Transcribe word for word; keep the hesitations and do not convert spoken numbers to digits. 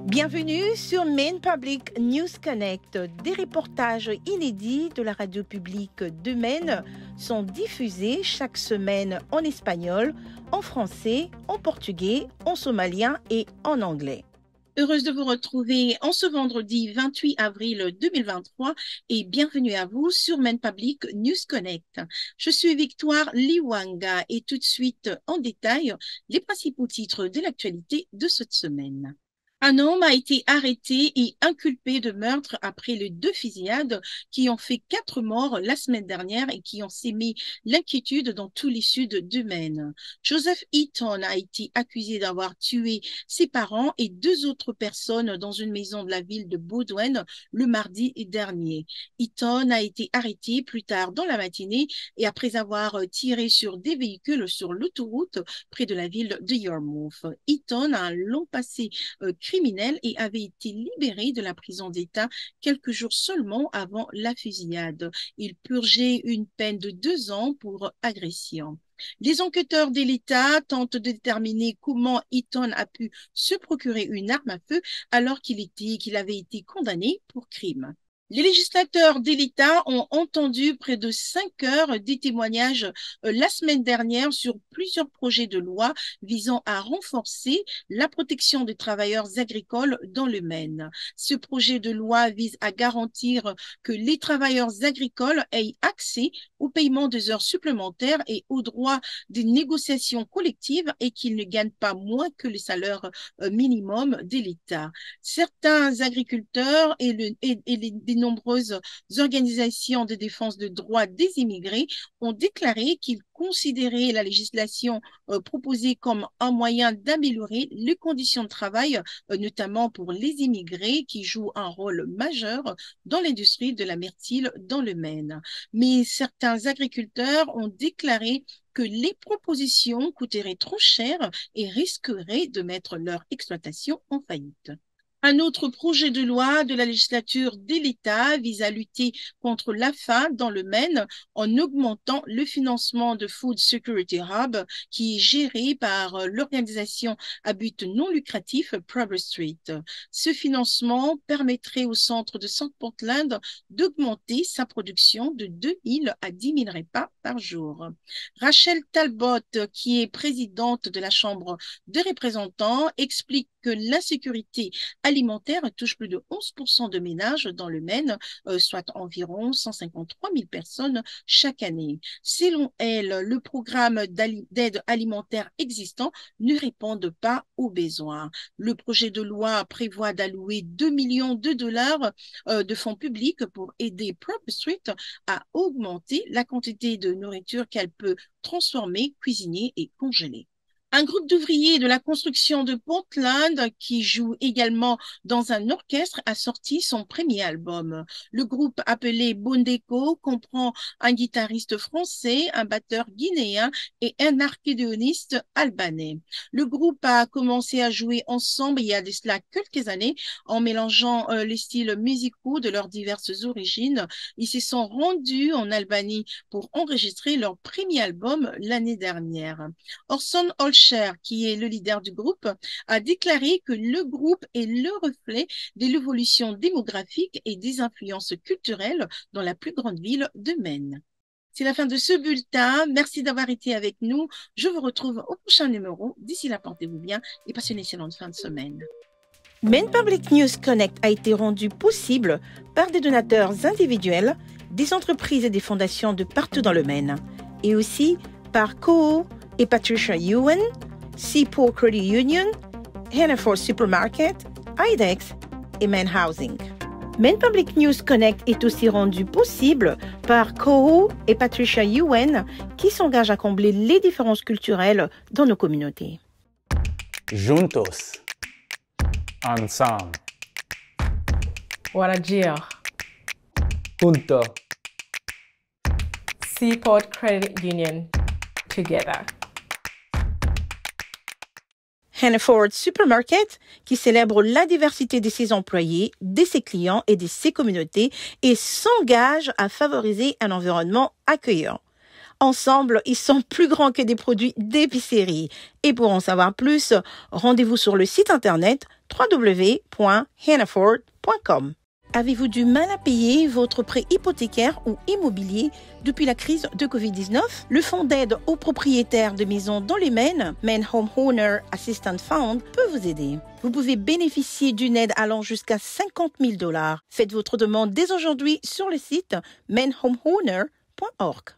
Bienvenue sur Maine Public News Connect. Des reportages inédits de la radio publique de Maine sont diffusés chaque semaine en espagnol, en français, en portugais, en somalien et en anglais. Heureuse de vous retrouver en ce vendredi vingt-huit avril deux mille vingt-trois et bienvenue à vous sur Maine Public News Connect. Je suis Victoire Liwanga et tout de suite en détail les principaux titres de l'actualité de cette semaine. Un homme a été arrêté et inculpé de meurtre après les deux fusillades qui ont fait quatre morts la semaine dernière et qui ont sémé l'inquiétude dans tous les suds de Maine. Joseph Eaton a été accusé d'avoir tué ses parents et deux autres personnes dans une maison de la ville de Bowdoin le mardi dernier. Eaton a été arrêté plus tard dans la matinée et après avoir tiré sur des véhicules sur l'autoroute près de la ville de Yarmouth. Eaton a un long passé euh, criminel et avait été libéré de la prison d'État quelques jours seulement avant la fusillade. Il purgeait une peine de deux ans pour agression. Les enquêteurs de l'État tentent de déterminer comment Eaton a pu se procurer une arme à feu alors qu'il était, qu'il avait été condamné pour crime. Les législateurs de l'État ont entendu près de cinq heures des témoignages euh, la semaine dernière sur plusieurs projets de loi visant à renforcer la protection des travailleurs agricoles dans le Maine. Ce projet de loi vise à garantir que les travailleurs agricoles aient accès au paiement des heures supplémentaires et au droit des négociations collectives et qu'ils ne gagnent pas moins que le salaire euh, minimum de l'État. Certains agriculteurs et, le, et, et les de nombreuses organisations de défense des droits des immigrés ont déclaré qu'ils considéraient la législation euh, proposée comme un moyen d'améliorer les conditions de travail, euh, notamment pour les immigrés qui jouent un rôle majeur dans l'industrie de la myrtille dans le Maine. Mais certains agriculteurs ont déclaré que les propositions coûteraient trop cher et risqueraient de mettre leur exploitation en faillite. Un autre projet de loi de la législature de l'État vise à lutter contre la faim dans le Maine en augmentant le financement de Food Security Hub qui est géré par l'organisation à but non lucratif Progress Street. Ce financement permettrait au centre de South Portland d'augmenter sa production de deux mille à dix mille repas par jour. Rachel Talbot, qui est présidente de la Chambre des représentants, explique que l'insécurité alimentaire touche plus de onze pour cent de ménages dans le Maine, euh, soit environ cent cinquante-trois mille personnes chaque année. Selon elle, le programme d'aide alimentaire existant ne répond pas aux besoins. Le projet de loi prévoit d'allouer deux millions de dollars euh, de fonds publics pour aider Progress Street à augmenter la quantité de nourriture qu'elle peut transformer, cuisiner et congeler. Un groupe d'ouvriers de la construction de Portland qui joue également dans un orchestre a sorti son premier album. Le groupe appelé Bondeko comprend un guitariste français, un batteur guinéen et un accordéoniste albanais. Le groupe a commencé à jouer ensemble il y a de cela quelques années en mélangeant euh, les styles musicaux de leurs diverses origines. Ils se sont rendus en Albanie pour enregistrer leur premier album l'année dernière. Orson Olcher, qui est le leader du groupe, a déclaré que le groupe est le reflet de l'évolution démographique et des influences culturelles dans la plus grande ville de Maine. C'est la fin de ce bulletin. Merci d'avoir été avec nous. Je vous retrouve au prochain numéro. D'ici là, portez-vous bien et passez une excellente fin de semaine. Maine Public News Connect a été rendu possible par des donateurs individuels, des entreprises et des fondations de partout dans le Maine, et aussi par Koho et Patricia Ewan, Seaport Credit Union, Hannaford Supermarket, IDEX et Maine Housing. Maine Public News Connect est aussi rendu possible par Koho et Patricia Ewan qui s'engagent à combler les différences culturelles dans nos communautés. Juntos. Ensemble. Warajir. Junto. Seaport Credit Union. Together. Hannaford Supermarket, qui célèbre la diversité de ses employés, de ses clients et de ses communautés et s'engage à favoriser un environnement accueillant. Ensemble, ils sont plus grands que des produits d'épicerie. Et pour en savoir plus, rendez-vous sur le site internet w w w point hannaford point com. Avez-vous du mal à payer votre prêt hypothécaire ou immobilier depuis la crise de covid dix-neuf? Le fonds d'aide aux propriétaires de maisons dans les Maine, Maine Homeowner Assistance Fund, peut vous aider. Vous pouvez bénéficier d'une aide allant jusqu'à cinquante mille dollars. Faites votre demande dès aujourd'hui sur le site maine homeowner point org.